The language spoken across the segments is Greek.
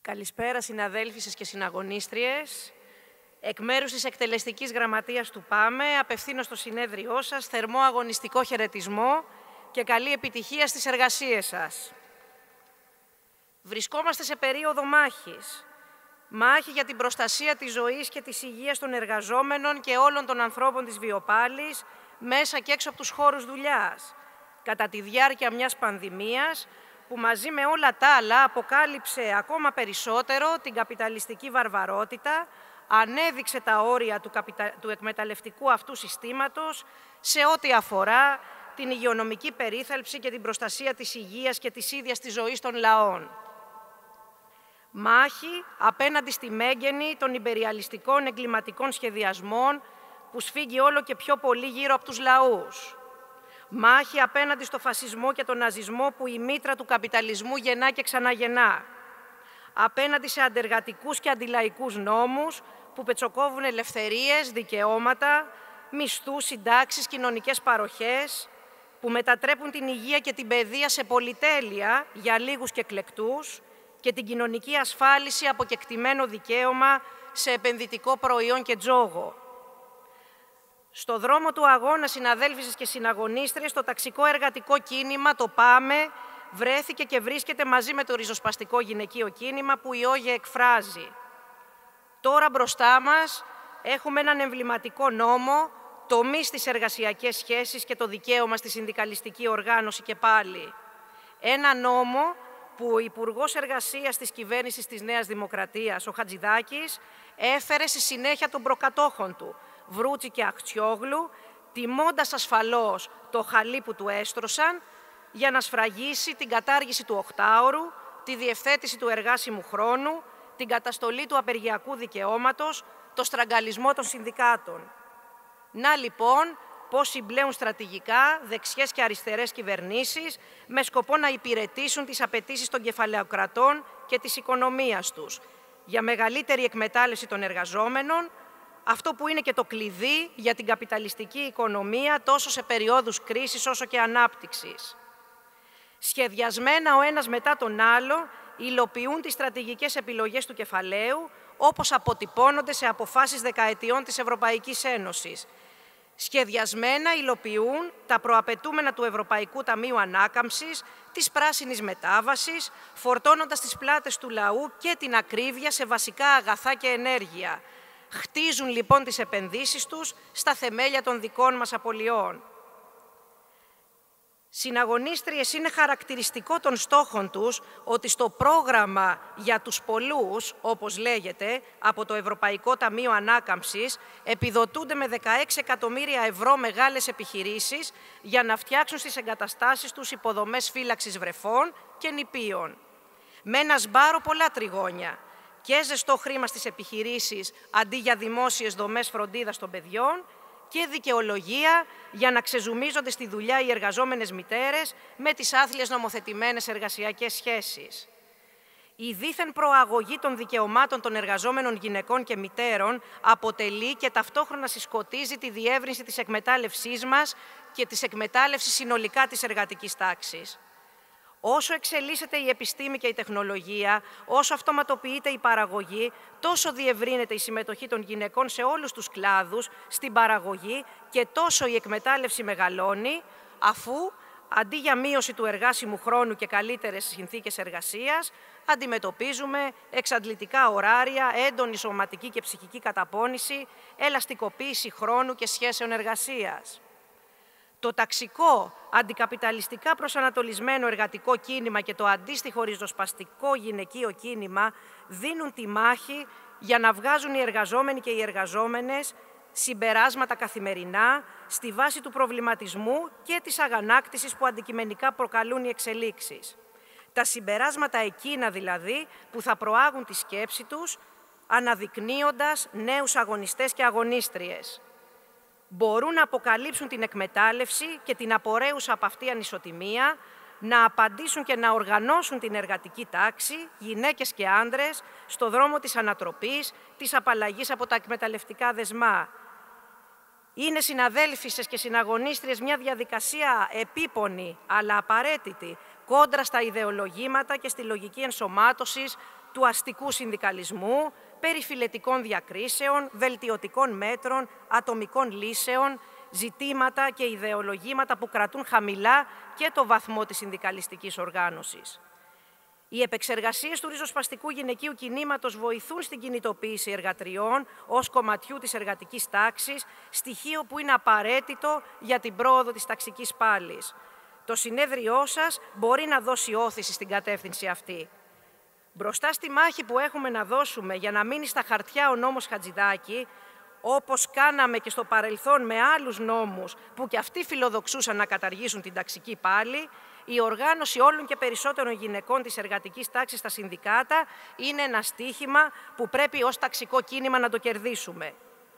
Καλησπέρα συναδέλφισες και συναγωνίστριες. Εκ μέρους της εκτελεστικής γραμματείας του ΠΑΜΕ απευθύνω στο συνέδριό σας θερμό αγωνιστικό χαιρετισμό και καλή επιτυχία στις εργασίες σας. Βρισκόμαστε σε περίοδο μάχης. Μάχη για την προστασία της ζωής και της υγείας των εργαζόμενων και όλων των ανθρώπων της βιοπάλης, μέσα και έξω από τους χώρους δουλειάς, κατά τη διάρκεια μιας πανδημίας που μαζί με όλα τα άλλα αποκάλυψε ακόμα περισσότερο την καπιταλιστική βαρβαρότητα, ανέδειξε τα όρια του εκμεταλλευτικού αυτού συστήματος σε ό,τι αφορά την υγειονομική περίθαλψη και την προστασία της υγείας και της ίδιας της ζωής των λαών. Μάχη απέναντι στη μέγενη των ιμπεριαλιστικών εγκληματικών σχεδιασμών που σφίγγει όλο και πιο πολύ γύρω από τους λαούς. Μάχη απέναντι στο φασισμό και τον ναζισμό που η μήτρα του καπιταλισμού γεννά και ξαναγεννά. Απέναντι σε αντεργατικούς και αντιλαϊκούς νόμους που πετσοκόβουν ελευθερίες, δικαιώματα, μισθούς, συντάξεις, κοινωνικές παροχές, που μετατρέπουν την υγεία και την παιδεία σε πολυτέλεια για λίγους και εκλεκτούς και την κοινωνική ασφάλιση από κεκτημένο δικαίωμα σε επενδυτικό προϊόν και τζόγο. Στο δρόμο του αγώνα, συναδέλφισες και συναγωνίστρες, το ταξικό εργατικό κίνημα, το ΠΑΜΕ, βρέθηκε και βρίσκεται μαζί με το ριζοσπαστικό γυναικείο κίνημα που η ΟΓΕ εκφράζει. Τώρα μπροστά μας έχουμε έναν εμβληματικό νόμο, τομή στις εργασιακές σχέσεις και το δικαίωμα στη συνδικαλιστική οργάνωση και πάλι. Ένα νόμο που ο Υπουργός Εργασίας της κυβέρνησης της Νέας Δημοκρατίας, ο Χατζηδάκης, έφερε στη συνέχεια των προκατόχων του, Βρούτση και Αχτσιόγλου, τιμώντας ασφαλώς το χαλί που του έστρωσαν για να σφραγίσει την κατάργηση του 8ωρου, τη διευθέτηση του εργάσιμου χρόνου, την καταστολή του απεργιακού δικαιώματος, το στραγγαλισμό των συνδικάτων. Να λοιπόν πώς συμπλέουν στρατηγικά δεξιές και αριστερές κυβερνήσεις με σκοπό να υπηρετήσουν τις απαιτήσεις των κεφαλαιοκρατών και της οικονομίας τους για μεγαλύτερη εκμετάλλευση των εργαζόμενων, αυτό που είναι και το κλειδί για την καπιταλιστική οικονομία τόσο σε περιόδους κρίσης όσο και ανάπτυξης. Σχεδιασμένα ο ένας μετά τον άλλο, υλοποιούν τις στρατηγικές επιλογές του κεφαλαίου, όπως αποτυπώνονται σε αποφάσεις δεκαετιών της Ευρωπαϊκής Ένωσης. Σχεδιασμένα υλοποιούν τα προαπαιτούμενα του Ευρωπαϊκού Ταμείου Ανάκαμψης, της πράσινης μετάβασης, φορτώνοντας τις πλάτες του λαού και την ακρίβεια σε βασικά αγαθά και ενέργεια. Χτίζουν λοιπόν τις επενδύσεις τους στα θεμέλια των δικών μας απολειών. Συναγωνίστριες, είναι χαρακτηριστικό των στόχων τους ότι στο πρόγραμμα για τους πολλούς, όπως λέγεται, από το Ευρωπαϊκό Ταμείο Ανάκαμψης, επιδοτούνται με 16 εκατομμύρια ευρώ μεγάλες επιχειρήσεις για να φτιάξουν στις εγκαταστάσεις τους υποδομές φύλαξης βρεφών και νηπίων. Με ένα σμπάρο πολλά τριγώνια και ζεστό χρήμα στις επιχειρήσεις αντί για δημόσιες δομές φροντίδας των παιδιών και δικαιολογία για να ξεζουμίζονται στη δουλειά οι εργαζόμενες μητέρες με τις άθλιες νομοθετημένες εργασιακές σχέσεις. Η δίθεν προαγωγή των δικαιωμάτων των εργαζόμενων γυναικών και μητέρων αποτελεί και ταυτόχρονα συσκοτίζει τη διεύρυνση της εκμετάλλευσής μας και της εκμετάλλευσης συνολικά της εργατικής τάξης. Όσο εξελίσσεται η επιστήμη και η τεχνολογία, όσο αυτοματοποιείται η παραγωγή, τόσο διευρύνεται η συμμετοχή των γυναικών σε όλους τους κλάδους, στην παραγωγή και τόσο η εκμετάλλευση μεγαλώνει, αφού αντί για μείωση του εργάσιμου χρόνου και καλύτερες συνθήκες εργασίας, αντιμετωπίζουμε εξαντλητικά ωράρια, έντονη σωματική και ψυχική καταπώνηση, ελαστικοποίηση χρόνου και σχέσεων εργασίας. Το ταξικό, αντικαπιταλιστικά προσανατολισμένο εργατικό κίνημα και το αντίστοιχο ριζοσπαστικό γυναικείο κίνημα δίνουν τη μάχη για να βγάζουν οι εργαζόμενοι και οι εργαζόμενες συμπεράσματα καθημερινά στη βάση του προβληματισμού και της αγανάκτησης που αντικειμενικά προκαλούν οι εξελίξεις. Τα συμπεράσματα εκείνα δηλαδή που θα προάγουν τη σκέψη τους, αναδεικνύοντας νέους αγωνιστές και αγωνίστριες. Μπορούν να αποκαλύψουν την εκμετάλλευση και την απορρέουσα από αυτή ανισοτιμία, να απαντήσουν και να οργανώσουν την εργατική τάξη, γυναίκες και άντρες, στο δρόμο της ανατροπής, της απαλλαγής από τα εκμεταλλευτικά δεσμά. Είναι, συναδέλφισες και συναγωνίστριες, μια διαδικασία επίπονη αλλά απαραίτητη κόντρα στα ιδεολογήματα και στη λογική ενσωμάτωσης του αστικού συνδικαλισμού, περιφυλετικών διακρίσεων, βελτιωτικών μέτρων, ατομικών λύσεων, ζητήματα και ιδεολογήματα που κρατούν χαμηλά και το βαθμό της συνδικαλιστικής οργάνωσης. Οι επεξεργασίες του ριζοσπαστικού γυναικείου κινήματος βοηθούν στην κινητοποίηση εργατριών ως κομματιού της εργατικής τάξης, στοιχείο που είναι απαραίτητο για την πρόοδο της ταξικής πάλης. Το συνέδριό σας μπορεί να δώσει όθηση στην κατεύθυνση αυτή. Μπροστά στη μάχη που έχουμε να δώσουμε για να μείνει στα χαρτιά ο νόμος Χατζηδάκη, όπως κάναμε και στο παρελθόν με άλλους νόμους που και αυτοί φιλοδοξούσαν να καταργήσουν την ταξική πάλη, η οργάνωση όλων και περισσότερων γυναικών της εργατικής τάξης στα συνδικάτα είναι ένα στίχημα που πρέπει ως ταξικό κίνημα να το κερδίσουμε.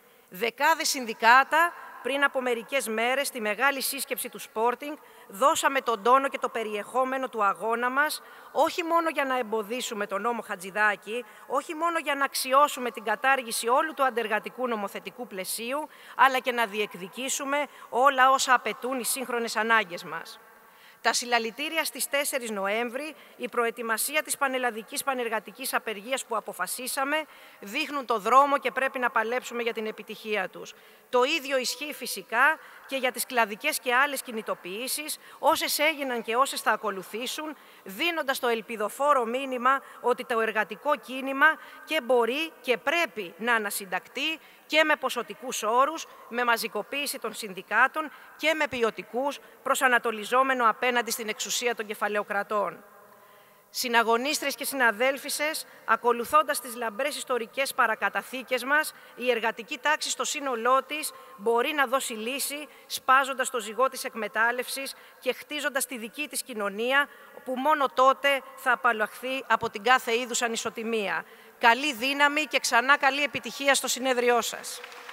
Δεκάδες συνδικάτα πριν από μερικές μέρες στη μεγάλη σύσκεψη του Sporting δώσαμε τον τόνο και το περιεχόμενο του αγώνα μας, όχι μόνο για να εμποδίσουμε τον νόμο Χατζηδάκη, όχι μόνο για να αξιώσουμε την κατάργηση όλου του αντεργατικού νομοθετικού πλαισίου, αλλά και να διεκδικήσουμε όλα όσα απαιτούν οι σύγχρονες ανάγκες μας. Τα συλλαλητήρια στις 4 Νοέμβρη, η προετοιμασία της πανελλαδικής πανεργατικής απεργίας που αποφασίσαμε, δείχνουν το δρόμο και πρέπει να παλέψουμε για την επιτυχία τους. Το ίδιο ισχύει φυσικά και για τις κλαδικές και άλλες κινητοποιήσεις, όσες έγιναν και όσες θα ακολουθήσουν, δίνοντας το ελπιδοφόρο μήνυμα ότι το εργατικό κίνημα και μπορεί και πρέπει να ανασυντακτεί και με ποσοτικούς όρους, με μαζικοποίηση των συνδικάτων και με ποιοτικούς, προσανατολιζόμενο απέναντι στην εξουσία των κεφαλαιοκρατών. Συναγωνίστρες και συναδέλφισες, ακολουθώντας τις λαμπρές ιστορικές παρακαταθήκες μας, η εργατική τάξη στο σύνολό της μπορεί να δώσει λύση, σπάζοντας το ζυγό της εκμετάλλευσης και χτίζοντας τη δική της κοινωνία, που μόνο τότε θα απαλλαχθεί από την κάθε είδους ανισοτιμία. Καλή δύναμη και ξανά καλή επιτυχία στο συνέδριό σας.